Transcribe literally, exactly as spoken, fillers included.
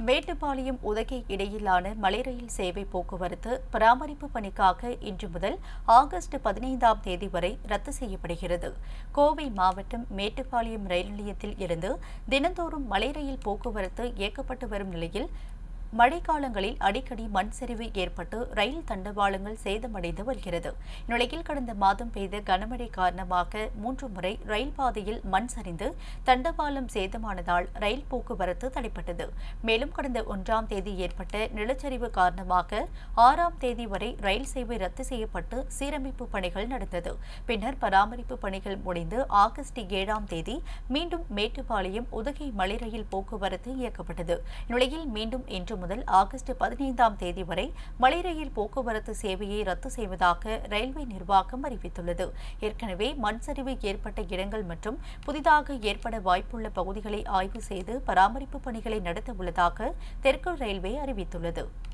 மேட்டுப்பாளையம் உதகை இடையிலான மலை ரயில் சேவை போக்குவரத்து பராமரிப்பு பணிக்காக இன்று முதல் ஆகஸ்ட் பதினைந்தாம் தேதி வரை ரத்து செய்யப்படுகிறது. கோவை மாவட்டம் மேட்டுப்பாளையம் ரயில் நிலையத்தில் இருந்து தினந்தோறும் மலை ரயில் போக்குவரத்து இயக்கப்பட்டு வரும் நிலையில் மழைக்காலங்களில் அடிக்கடி மண் சரிவு ஏற்பட்டு ரயில் தண்டவாளங்கள் சேதமடைந்து வருகிறது. இந்நிலையில் கடந்த மாதம் பெய்த கனமழை காரணமாக மூன்று முறை ரயில் பாதையில் மண் சரிந்து தண்டவாளம் சேதமானதால் ரயில் போக்குவரத்து தடைப்பட்டது. மேலும் கடந்த ஒன்றாம் தேதி ஏற்பட்ட நிலச்சரிவு காரணமாக ஆறாம் தேதி வரை ரயில் சேவை ரத்து செய்யப்பட்டு சீரமைப்பு பணிகள் நடந்தது. பின்னர் பராமரிப்பு பணிகள் முடிந்து ஆகஸ்ட் ஏழாம் தேதி மீண்டும் மேட்டுப்பாளையம் உதகை மலை ரயில் போக்குவரத்து இயக்கப்பட்டது. இந்நிலையில் மீண்டும் இன்று முதல் ஆகஸ்ட் பதினைந்தாம் தேதி வரை மலை ரயில் போக்குவரத்து சேவையை ரத்து செய்வதாக ரயில்வே நிர்வாகம் அறிவித்துள்ளது. ஏற்கனவே மண் சரிவு ஏற்பட்ட இடங்கள் மற்றும் புதிதாக ஏற்பட வாய்ப்புள்ள பகுதிகளை ஆய்வு செய்து பராமரிப்பு பணிகளை நடத்த உள்ளதாக தெற்கு ரயில்வே அறிவித்துள்ளது.